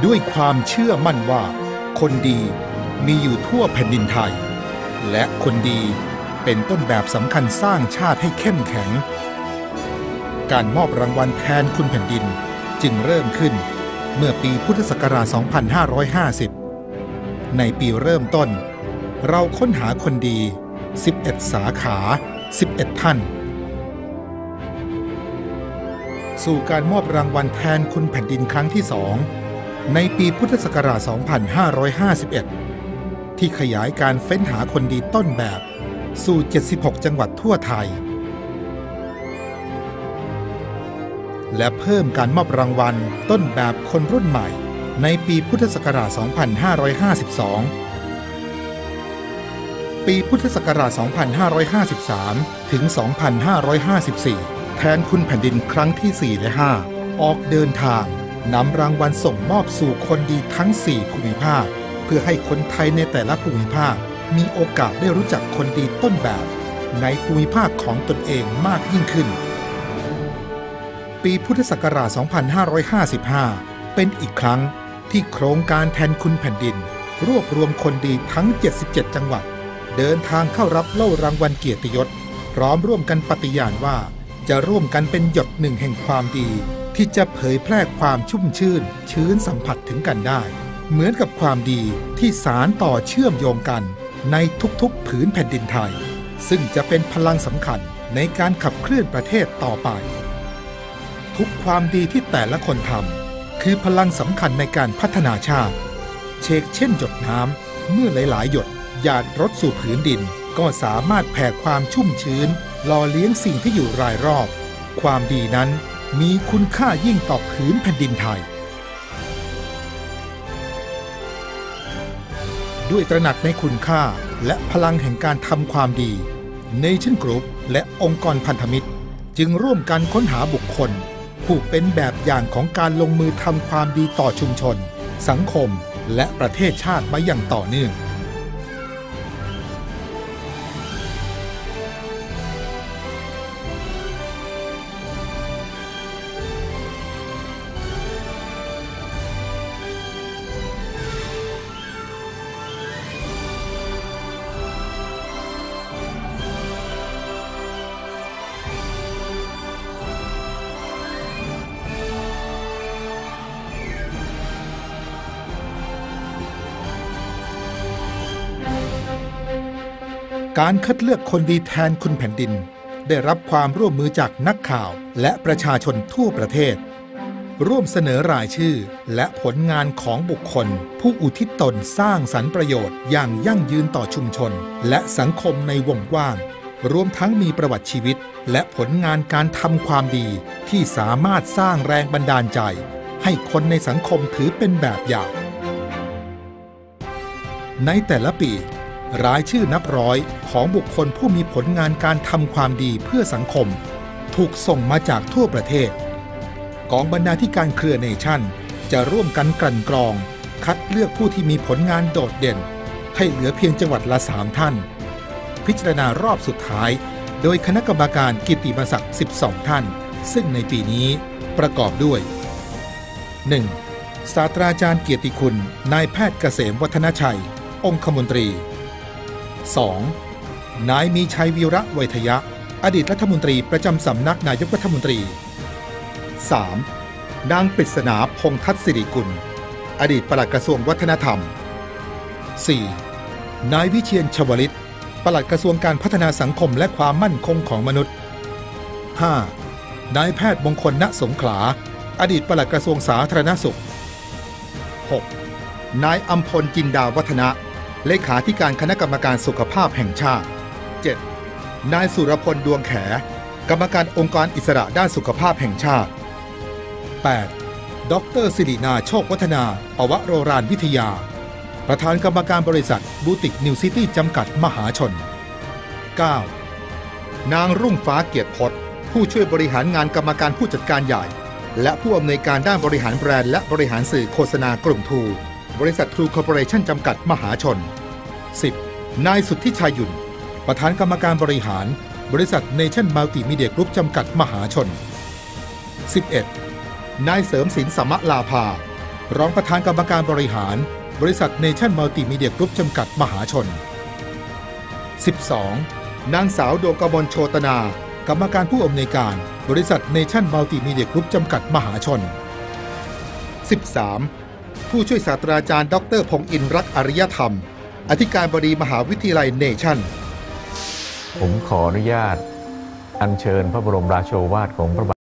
ด้วยความเชื่อมั่นว่าคนดีมีอยู่ทั่วแผ่นดินไทยและคนดีเป็นต้นแบบสำคัญสร้างชาติให้เข้มแข็งการมอบรางวัลแทนคุณแผ่นดินจึงเริ่มขึ้นเมื่อปีพุทธศักราช 2550 ในปีเริ่มต้นเราค้นหาคนดี 11 สาขา 11 ท่านสู่การมอบรางวัลแทนคุณแผ่นดินครั้งที่ 2 ในปีพุทธศักราช 2551 ที่ขยายการเฟ้นหาคนดีต้นแบบสู่ 76 จังหวัดทั่วไทยและเพิ่มการมอบรางวัลต้นแบบคนรุ่นใหม่ในปีพุทธศักราช 2552 ปีพุทธศักราช 2553 ถึง 2554 แทนคุณแผ่นดินครั้งที่ 4 และ 5 ออกเดินทางนำรางวัลส่งมอบสู่คนดีทั้ง 4 ภูมิภาคเพื่อให้คนไทยในแต่ละภูมิภาคมีโอกาสได้รู้จักคนดีต้นแบบในภูมิภาคของตนเองมากยิ่งขึ้นปีพุทธศักราช 2555 เป็นอีกครั้งที่โครงการแทนคุณแผ่นดินรวบรวมคนดีทั้ง 77 จังหวัดเดินทางเข้ารับโล่รางวัลเกียรติยศพร้อมร่วมกันปฏิญาณว่าจะร่วมกันเป็นหยดหนึ่งแห่งความดีที่จะเผยแพร่ความชุ่มชื่นชื้นสัมผัสถึงกันได้เหมือนกับความดีที่สานต่อเชื่อมโยงกันในทุกๆผืนแผ่นดินไทยซึ่งจะเป็นพลังสำคัญในการขับเคลื่อนประเทศต่อไปทุกความดีที่แต่ละคนทำคือพลังสำคัญในการพัฒนาชาติเชกเช่นหยดน้ำเมื่อหลายๆหยดหยาดรดสู่ผืนดินก็สามารถแผ่ความชุ่มชื้นหล่อเลี้ยงสิ่งที่อยู่รายรอบความดีนั้นมีคุณค่ายิ่งต่อผืนแผ่นดินไทยด้วยตระหนักในคุณค่าและพลังแห่งการทำความดี Nation Group และองค์กรพันธมิตรจึงร่วมกันค้นหาบุคคลผู้เป็นแบบอย่างของการลงมือทำความดีต่อชุมชนสังคมและประเทศชาติมาอย่างต่อเนื่องการคัดเลือกคนดีแทนคุณแผ่นดินได้รับความร่วมมือจากนักข่าวและประชาชนทั่วประเทศร่วมเสนอรายชื่อและผลงานของบุคคลผู้อุทิศตนสร้างสรรค์ประโยชน์อย่างยั่งยืนต่อชุมชนและสังคมในวงกว้างรวมทั้งมีประวัติชีวิตและผลงานการทำความดีที่สามารถสร้างแรงบันดาลใจให้คนในสังคมถือเป็นแบบอย่างในแต่ละปีรายชื่อนับร้อยของบุคคลผู้มีผลงานการทำความดีเพื่อสังคมถูกส่งมาจากทั่วประเทศกองบรรณาธิการเครือเนชั่นจะร่วมกันกลั่นกรองคัดเลือกผู้ที่มีผลงานโดดเด่นให้เหลือเพียงจังหวัดละ 3 ท่านพิจารณารอบสุดท้ายโดยคณะกรรมการกิตติมศักดิ์ 12 ท่านซึ่งในปีนี้ประกอบด้วย 1. ศาสตราจารย์เกียรติคุณนายแพทย์เกษมวัฒนชัยองคมนตรี 2. นายมีชัยวีระไวทยะอดีตรัฐมนตรีประจำสำนักนายกรัฐมนตรี 3. นางปริศนาพงษ์ทัศน์สิริกุลอดีตปลัดกระทรวงวัฒนธรรม 4. นายวิเชียรชวลิตปลัดกระทรวงการพัฒนาสังคมและความมั่นคงของมนุษย์ 5. นายแพทย์มงคล ณ สงขลาอดีตปลัดกระทรวงสาธารณสุข 6. นายอำพลจินดาวัฒนะเลขาธิการคณะกรรมการสุขภาพแห่งชาติ 7. นายสุรพลดวงแขกรรมการองค์การอิสระด้านสุขภาพแห่งชาติ 8. ดร.ศิรินาโชควัฒนาปวโรฬารวิทยาประธานกรรมการบริษัทบูติกนิวซิตี้จำกัดมหาชน 9. นางรุ่งฟ้าเกียรติพจน์ผู้ช่วยบริหารงานกรรมการผู้จัดการใหญ่และผู้อำนวยการด้านบริหารแบรนด์และบริหารสื่อโฆษณากลุ่มทูบริษัททรูคอร์ปอเรชั่นจำกัดมหาชน 10. นายสุทธิชัยหยุ่นประธานกรรมการบริหารบริษัทเนชั่นมัลติมีเดียกรุ๊ปจำกัดมหาชน 11. นายเสริมศิลป์สมะลาภารองประธานกรรมการบริหารบริษัทเนชั่นมัลติมีเดียกรุ๊ปจำกัดมหาชน 12. นางสาวดวงกมลโชตนากรรมการผู้อำนวยการบริษัทเนชั่นมัลติมีเดียกรุ๊ปจำกัดมหาชน 13. ผู้ช่วยศาสตราจารย์ดร.พงษ์อินทร์รักอริยธรรมอธิการบดีมหาวิทยาลัยเนชั่นผมขออนุญาตอัญเชิญพระบรมราโชวาทของพระบาท